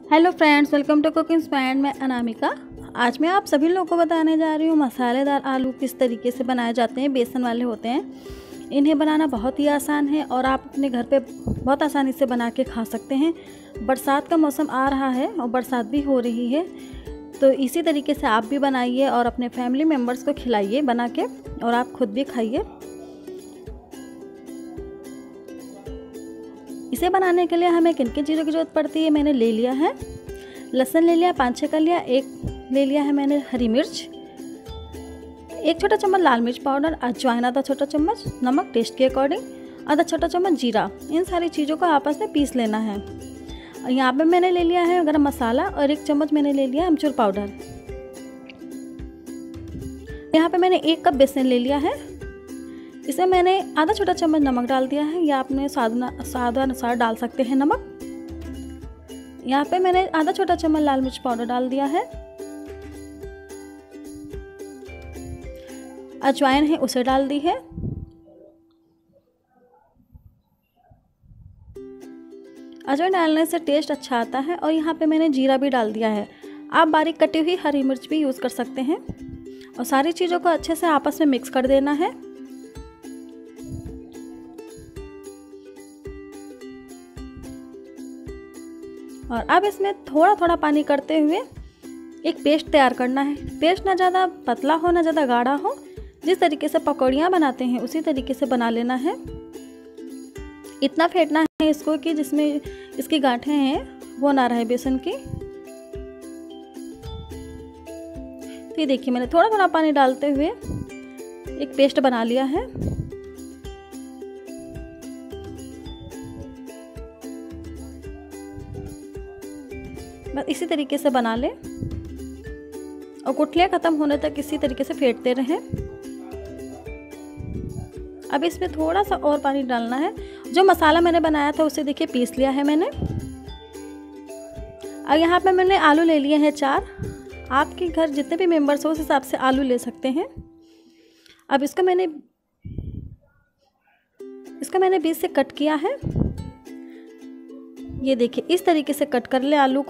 Hello friends, welcome to cooking spend. मैं अनामिका। आज मैं आप सभी लोगों को बताने जा रही हूँ मसालेदार आलू किस तरीके से बनाए जाते हैं। बेसन वाले होते हैं। इन्हें बनाना बहुत ही आसान है और आप अपने घर पे बहुत आसानी से बना के खा सकते हैं। बरसात का मौसम आ रहा है और बरसात भी हो रही है, तो इसी तरीके से आप भी बनाइए और अपने फैमिली मेम्बर्स को खिलाइए बना के, और आप खुद भी खाइए। इसे बनाने के लिए हमें किन किन चीज़ों की ज़रूरत पड़ती है। मैंने ले लिया है लहसुन, ले लिया 5-6 का लिया, एक ले लिया है मैंने हरी मिर्च, 1 छोटा चम्मच लाल मिर्च पाउडर, अजवाइन आधा छोटा चम्मच, नमक टेस्ट के अकॉर्डिंग, आधा छोटा चम्मच जीरा। इन सारी चीज़ों को आपस में पीस लेना है। और यहाँ पे मैंने ले लिया है गरम मसाला और 1 चम्मच मैंने ले लिया अमचूर पाउडर। यहाँ पे मैंने 1 कप बेसन ले लिया है। इसमें मैंने आधा छोटा चम्मच नमक डाल दिया है, या आपने स्वाद अनुसार डाल सकते हैं नमक। यहाँ पे मैंने आधा छोटा चम्मच लाल मिर्च पाउडर डाल दिया है। अजवाइन है उसे डाल दी है। अजवाइन डालने से टेस्ट अच्छा आता है। और यहाँ पे मैंने जीरा भी डाल दिया है। आप बारीक कटी हुई हरी मिर्च भी यूज़ कर सकते हैं। और सारी चीज़ों को अच्छे से आपस में मिक्स कर देना है। और अब इसमें थोड़ा थोड़ा पानी करते हुए एक पेस्ट तैयार करना है। पेस्ट ना ज़्यादा पतला हो ना ज़्यादा गाढ़ा हो, जिस तरीके से पकौड़ियाँ बनाते हैं उसी तरीके से बना लेना है। इतना फेंटना है इसको कि जिसमें इसकी गांठें हैं वो ना रहे बेसन की। तो ये देखिए, मैंने थोड़ा थोड़ा पानी डालते हुए एक पेस्ट बना लिया है। बस इसी तरीके से बना लें और गुठलियाँ ख़त्म होने तक इसी तरीके से फेंटते रहें। अब इसमें थोड़ा सा और पानी डालना है। जो मसाला मैंने बनाया था उसे देखिए पीस लिया है मैंने। और यहाँ पे मैंने आलू ले लिए हैं 4। आपके घर जितने भी मेंबर्स हो उस हिसाब से आलू ले सकते हैं। अब इसको मैंने बीच से कट किया है। ये देखिए, इस तरीके से कट कर ले आलू को।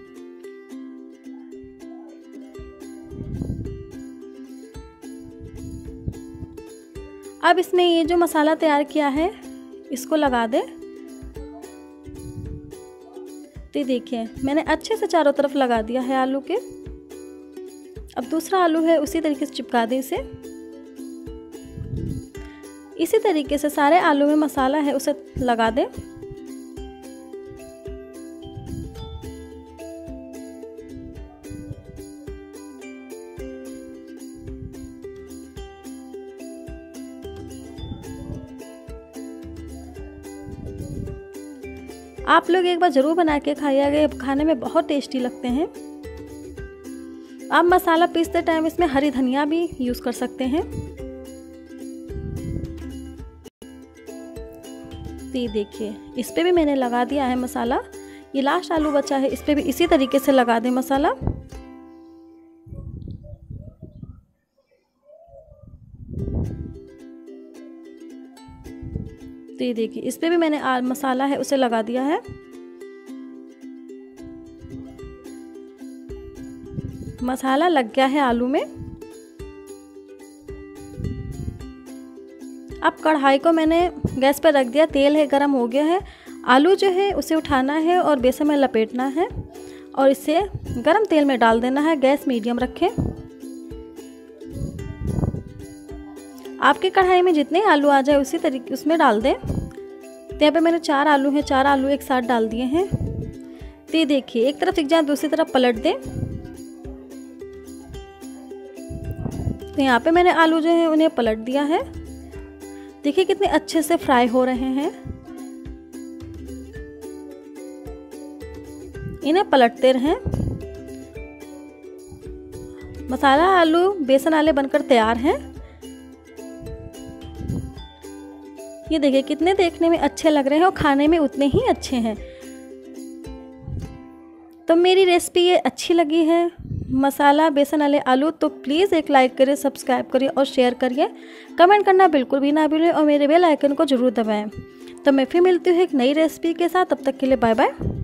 अब इसमें ये जो मसाला तैयार किया है इसको लगा दे। तो देखिए, मैंने अच्छे से चारों तरफ लगा दिया है आलू के। अब दूसरा आलू है उसी तरीके से चिपका दें इसे। इसी तरीके से सारे आलू में मसाला है उसे लगा दें। आप लोग एक बार ज़रूर बना के खाइएगा, खाने में बहुत टेस्टी लगते हैं। आप मसाला पीसते टाइम इसमें हरी धनिया भी यूज़ कर सकते हैं। तो ये देखिए, इस पे भी मैंने लगा दिया है मसाला। ये लास्ट आलू बचा है, इस पे भी इसी तरीके से लगा दें मसाला। तो ये देखिए, इस पे भी मैंने मसाला है उसे लगा दिया है। मसाला लग गया है आलू में। अब कढ़ाई को मैंने गैस पर रख दिया, तेल है गरम हो गया है। आलू जो है उसे उठाना है और बेसन में लपेटना है और इसे गरम तेल में डाल देना है। गैस मीडियम रखें। आपकी कढ़ाई में जितने आलू आ जाए उसी तरीके उसमें डाल दें। तो यहाँ पे मैंने 4 आलू हैं, 4 आलू एक साथ डाल दिए हैं। तो ये देखिए, एक तरफ सिक जाए दूसरी तरफ पलट दें। तो यहाँ पे मैंने आलू जो है उन्हें पलट दिया है। देखिए कितने अच्छे से फ्राई हो रहे हैं। इन्हें पलटते रहें। मसाला आलू बेसन आलू बनकर तैयार हैं। ये देखिए कितने देखने में अच्छे लग रहे हैं और खाने में उतने ही अच्छे हैं। तो मेरी रेसिपी ये अच्छी लगी है, मसाला बेसन वाले आलू, तो प्लीज़ एक लाइक करिए, सब्सक्राइब करिए और शेयर करिए। कमेंट करना बिल्कुल भी ना भूलें और मेरे बेल आइकन को ज़रूर दबाएं। तो मैं फिर मिलती हूँ एक नई रेसिपी के साथ। तब तक के लिए बाय बाय।